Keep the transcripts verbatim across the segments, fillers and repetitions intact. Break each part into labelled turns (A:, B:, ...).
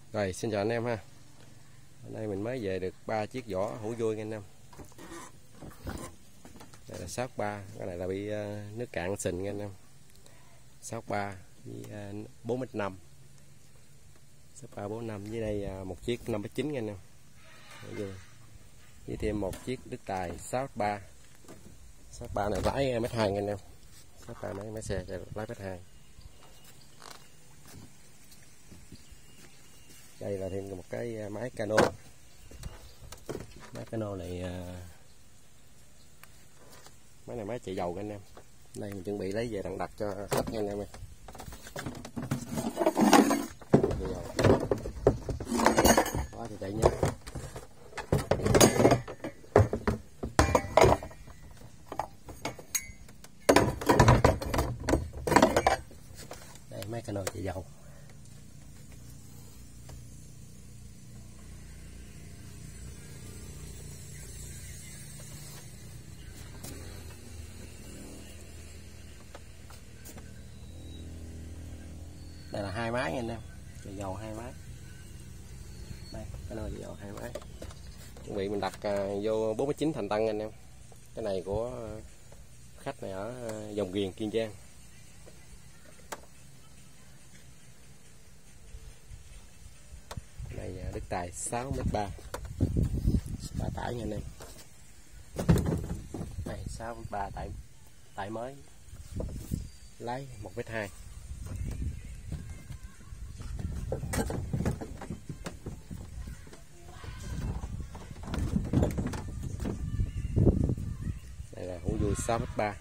A: Rồi xin chào anh em ha. Hôm nay mình mới về được ba chiếc vỏ hũ vui nha anh em. Đây là sáu ba, cái này là bị uh, nước cạn sình nha anh em. sáu ba với uh, bốn mét năm. sáu ba bốn năm với đây uh, một chiếc năm mét chín nha anh em. Với thêm một chiếc đức tài sáu ba. sáu ba này lái mét hai nha anh em. sáu ba mấy máy xe lái mét hai. Đây là thêm một cái máy cano. Máy cano này máy này máy chạy dầu nha anh em. Đây mình chuẩn bị lấy về đặng đặt cho khách nha anh em ơi. Đó thì chạy nhé. Đây máy cano chạy dầu. Đây là hai máy nha anh em, chạy dầu hai máy. Đây, cái này chạy dầu hai máy. Chuẩn bị mình đặt uh, vô bốn mươi chín thành Tân anh em. Cái này của uh, khách này ở uh, Dòng Ghiền, Kiên Giang. Đây uh, đức tài sáu mét ba. Ba tải nha anh em. Đây sáu mét ba tải tải mới. Lái một mét hai. Đây là hũ vui sáu mét ba.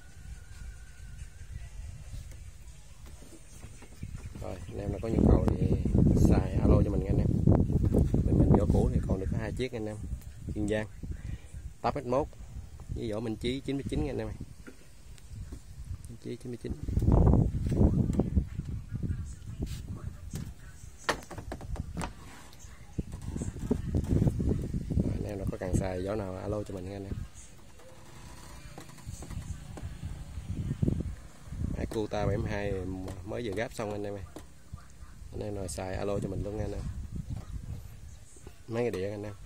A: Rồi anh em nào có nhu cầu thì xài alo cho mình nha anh em. Mình mình vỏ cũ thì còn được có hai chiếc anh em. Kiên Giang tám mét một với vỏ Minh Chí chín mét chín nha anh em. Minh Chí chín mét chín. Anh em nào có cần xài vỏ nào alo cho mình nha anh em. Cuta bảy hai mới vừa gáp xong anh em ơi. Anh em nào xài alo cho mình luôn nha anh em. Mấy cái đĩa anh em.